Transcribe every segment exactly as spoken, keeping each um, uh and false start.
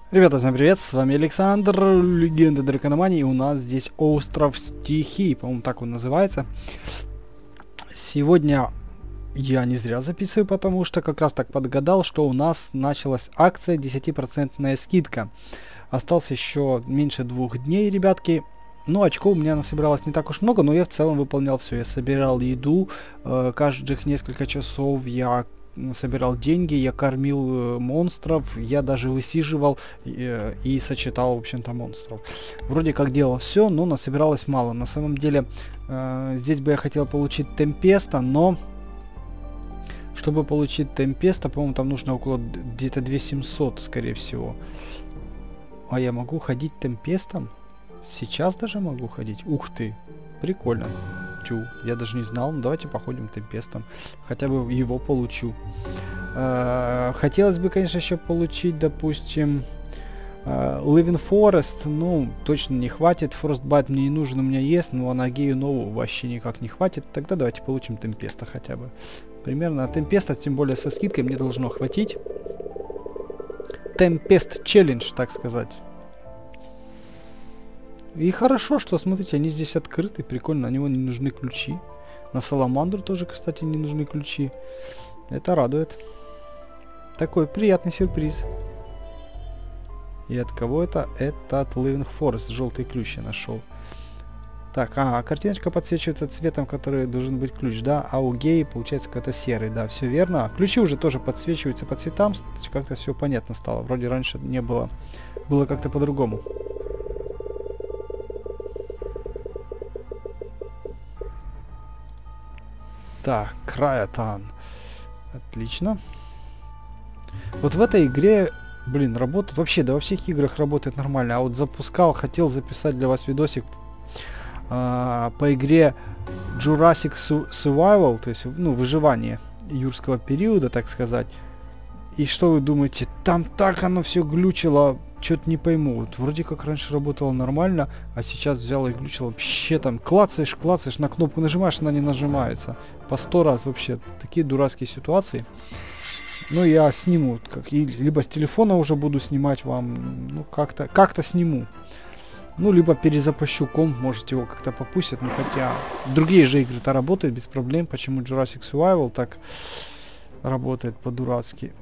Ребята, всем привет, с вами Александр, легенда Дракономании, и у нас здесь Остров Стихий, по-моему, так он называется. Сегодня я не зря записываю, потому что как раз так подгадал, что у нас началась акция десятипроцентная скидка. Осталось еще меньше двух дней, ребятки. Ну, очков у меня насобиралось не так уж много, но я в целом выполнял все. Я собирал еду, э, каждых несколько часов я собирал деньги, я кормил э, монстров, я даже высиживал э, и сочетал, в общем-то, монстров. Вроде как делал все, но насобиралось мало. На самом деле, э, здесь бы я хотел получить Темпеста, но чтобы получить Темпеста, по-моему, там нужно около где-то две тысячи семьсот, скорее всего. А я могу ходить Темпестом? Сейчас даже могу ходить? Ух ты, прикольно. Тю, я даже не знал. Ну, давайте походим Темпестом. Хотя бы его получу. Э-э- хотелось бы, конечно, еще получить, допустим, э- Living Forest. Ну, точно не хватит. Frostbite мне не нужен, у меня есть. Но Анагею новую вообще никак не хватит. Тогда давайте получим Темпеста хотя бы. Примерно Темпеста, тем более со скидкой, мне должно хватить. Темпест челлендж, так сказать. И хорошо, что, смотрите, они здесь открыты, прикольно, на него не нужны ключи. На Саламандру тоже, кстати, не нужны ключи. Это радует. Такой приятный сюрприз. И от кого это? Это от Living Forest, желтый ключ я нашел. Так, а, картиночка подсвечивается цветом, который должен быть ключ, да? А у Геи получается какой-то серый, да, все верно. Ключи уже тоже подсвечиваются по цветам, как-то все понятно стало. Вроде раньше не было, было как-то по-другому. Так, Краятан. Отлично. Вот в этой игре, блин, работает вообще, да во всех играх работает нормально. А вот запускал, хотел записать для вас видосик а, по игре Jurassic Survival, то есть, ну, выживание юрского периода, так сказать. И что вы думаете, там так оно все глючило, что-то не пойму. Вот вроде как раньше работало нормально, а сейчас взял и глючило вообще там. Клацаешь, клацаешь, на кнопку нажимаешь, она не нажимается. По сто раз вообще. Такие дурацкие ситуации. Ну, я сниму, как, и, либо с телефона уже буду снимать вам, ну, как-то как-то сниму. Ну, либо перезапущу комп, может его как-то попустят, ну, хотя другие же игры-то работают без проблем. Почему Jurassic Survival так работает по-дурацки?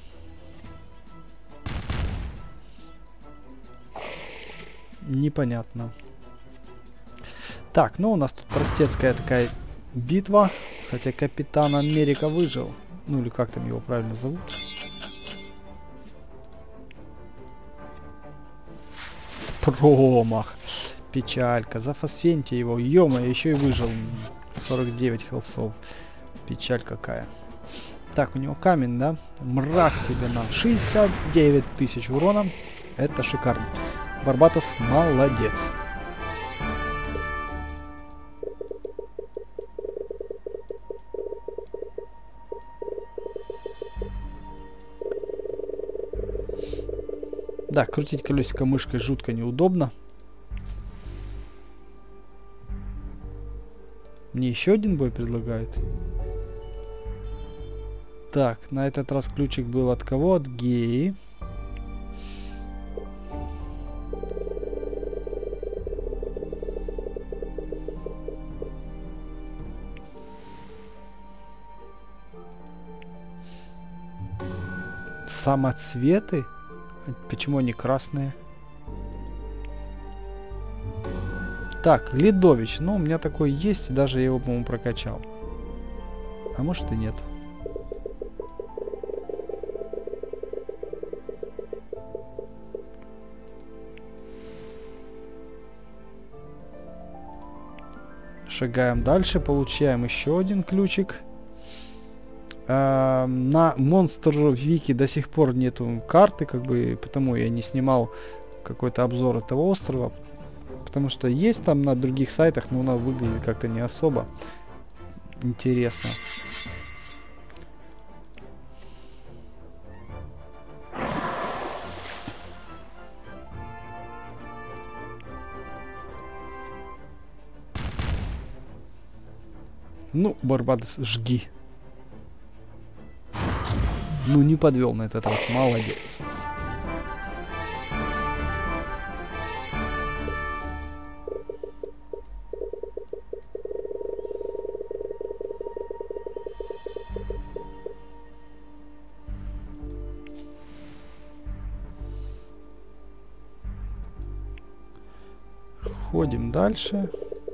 Непонятно. Так, ну у нас тут простецкая такая битва. Хотя Капитан Америка выжил. Ну или как там его правильно зовут. Промах. Печалька. Зафосфеньте его. Ё-моё, еще и выжил. сорок девять хелсов. Печаль какая. Так, у него камень, да? Мрак тебе на шестьдесят девять тысяч урона. Это шикарно. Барбатос молодец. Да, крутить колесико мышкой жутко неудобно. Мне еще один бой предлагают. Так, на этот раз ключик был от кого? От Геи. Самоцветы? Почему они красные? Так, Ледович. Ну, у меня такой есть, и даже я его, по-моему, прокачал. А может и нет. Шагаем дальше, получаем еще один ключик. Uh, на Monster Wiki до сих пор нету карты, как бы, потому я не снимал какой-то обзор этого острова, потому что есть там на других сайтах, но она выглядит как-то не особо интересно. Ну, Барбатос, жги. Ну, не подвел на этот раз, молодец. Ходим дальше.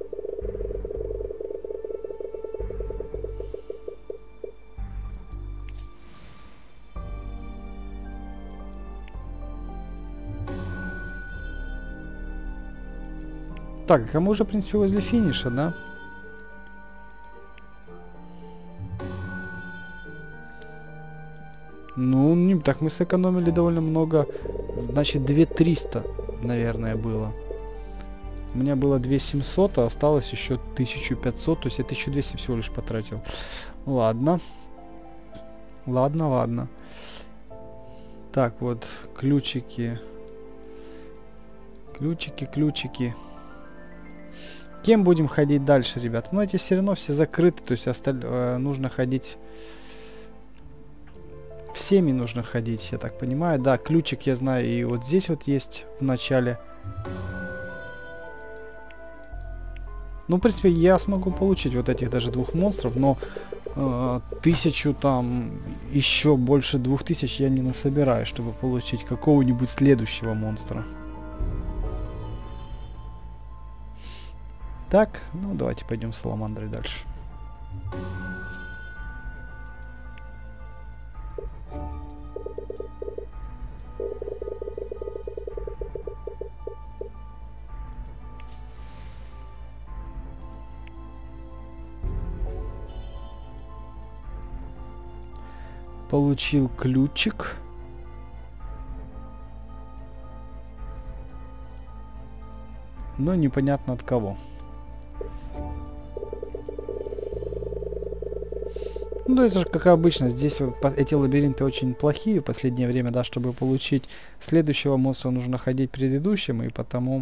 Так, а мы уже, в принципе, возле финиша, да? Ну, не, так мы сэкономили довольно много. Значит, две триста, наверное, было. У меня было две семьсот, а осталось еще тысяча пятьсот. То есть я тысячу двести всего лишь потратил. Ладно. Ладно, ладно. Так, вот, ключики. Ключики, ключики. Кем будем ходить дальше, ребята? Ну, эти все равно все закрыты. То есть осталь... э, нужно ходить... Всеми нужно ходить, я так понимаю. Да, ключик я знаю и вот здесь вот есть в начале. Ну, в принципе, я смогу получить вот этих даже двух монстров, но э, тысячу там, еще больше двух тысяч я не насобираю, чтобы получить какого-нибудь следующего монстра. Так, ну давайте пойдем с Саламандрой дальше. Получил ключик. Но непонятно от кого. Ну, это же как обычно. Здесь эти лабиринты очень плохие в последнее время, да, чтобы получить следующего монстра нужно ходить предыдущим, и потому,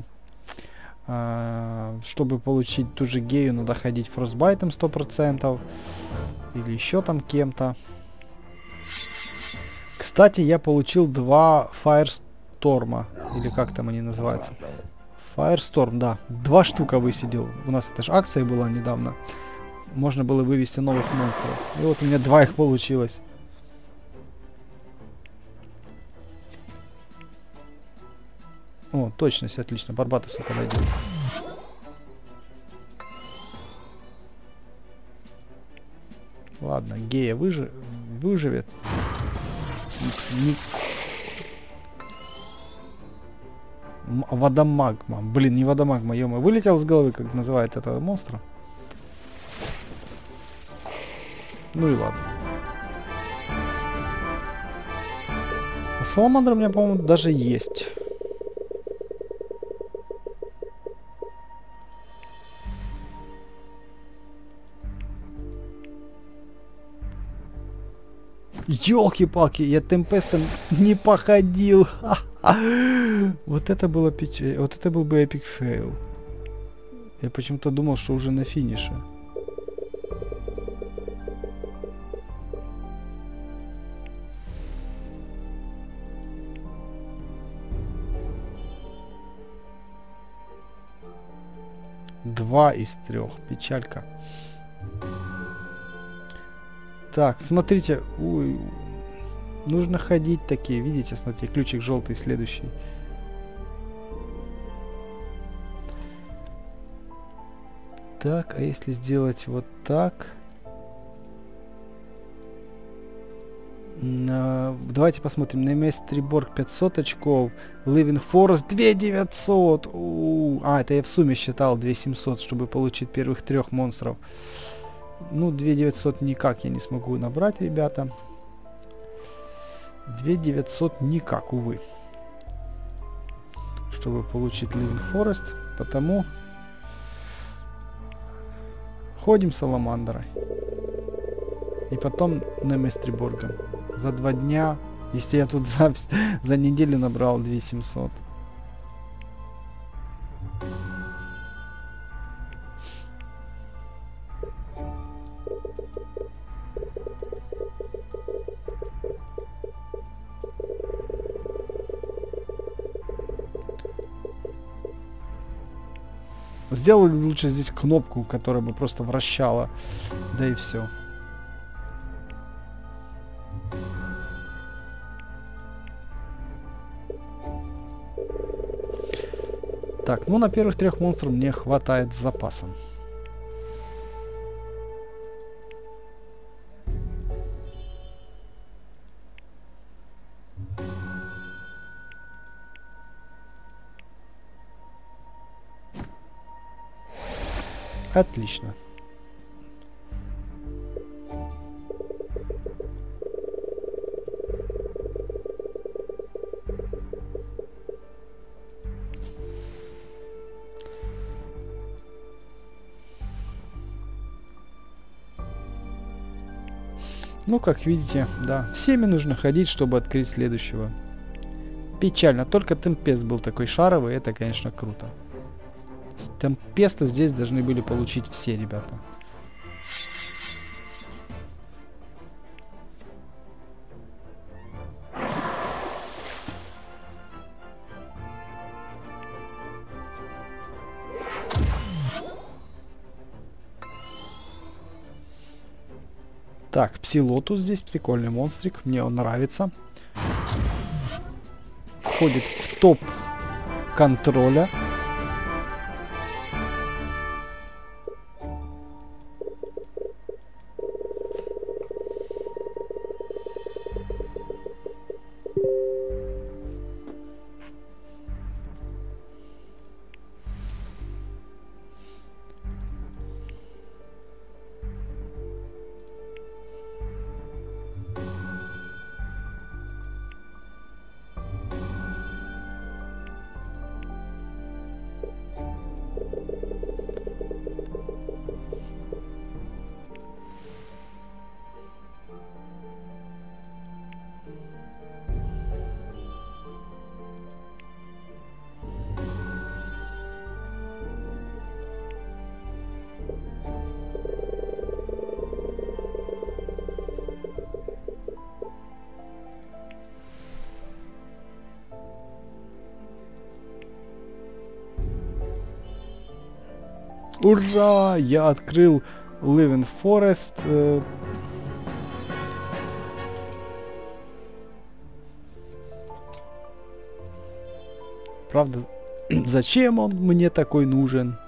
э, чтобы получить ту же гею, надо ходить фростбайтом сто процентов, или еще там кем-то. Кстати, я получил два Firestorm, или как там они называются. Firestorm, да. Два штука высидел. У нас это же акция была недавно. Можно было вывести новых монстров. И вот у меня два их получилось. О, точность, отлично. Барбатосу подойдет. Ладно, гея выжи... выживет. Не... Водомагма. Блин, не водомагма, ё-моё. Вылетел с головы, как называют этого монстра. Ну и ладно. А Саламандра у меня, по-моему, даже есть. Ёлки-палки, я темпестом не походил. Вот это было печаль. Вот это был бы эпик фейл. Я почему-то думал, что уже на финише. Два из трех. Печалька. Так, смотрите. Ой, нужно ходить такие. Видите, смотрите, ключик желтый следующий. Так, а если сделать вот так? Uh, давайте посмотрим. На Мейстриборг пятьсот очков. Living Forest две тысячи девятьсот. У -у -у. А, это я в сумме считал две тысячи семьсот, чтобы получить первых трех монстров. Ну, две тысячи девятьсот никак я не смогу набрать, ребята. две тысячи девятьсот никак, увы. Чтобы получить Living Forest. Потому ходим с Саламандрой. И потом на Мейстриборгом. За два дня, если я тут за, за неделю набрал две тысячи семьсот. Сделали лучше здесь кнопку, которая бы просто вращала. Да и все. Так, ну на первых трех монстров мне хватает с запасом. Отлично. Ну, как видите, да, всеми нужно ходить, чтобы открыть следующего. Печально, только Темпест был такой шаровый, это, конечно, круто. Темпеста здесь должны были получить все ребята. Так, Псилотус здесь прикольный монстрик, мне он нравится. Входит в топ контроля. Ура! Я открыл Living Forest. Э... Правда, зачем он мне такой нужен?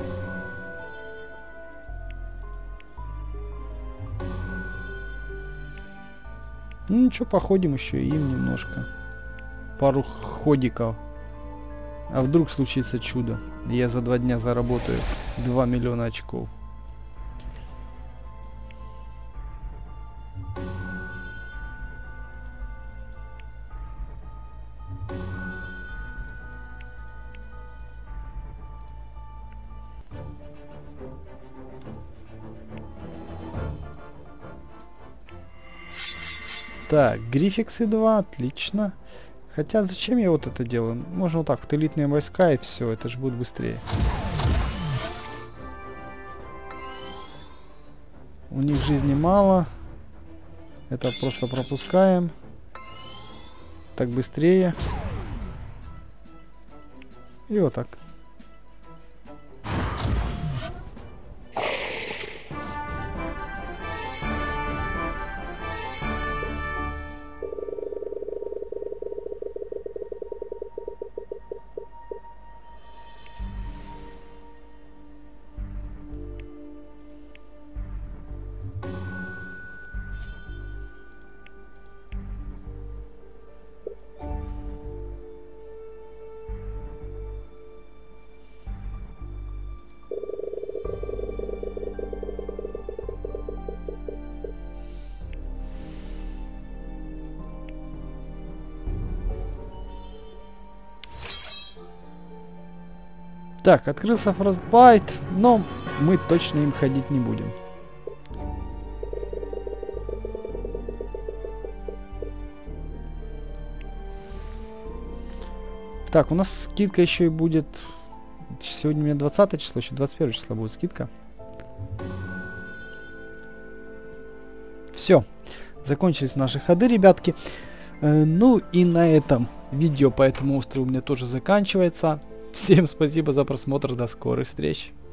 Ну ничего, походим еще им немножко. Пару ходиков. А вдруг случится чудо? Я за два дня заработаю два миллиона очков. Так, Гриффиксы два, отлично. Хотя зачем я вот это делаю? Можно вот так, вот элитные войска и все, это же будет быстрее. У них жизни мало. Это просто пропускаем. Так быстрее. И вот так. Так, открылся Frostbite, но мы точно им ходить не будем. Так, у нас скидка еще и будет... Сегодня у меня двадцатое число, еще двадцать первое число будет скидка. Все, закончились наши ходы, ребятки. Э, ну и на этом видео по этому острову у меня тоже заканчивается. Всем спасибо за просмотр, до скорых встреч.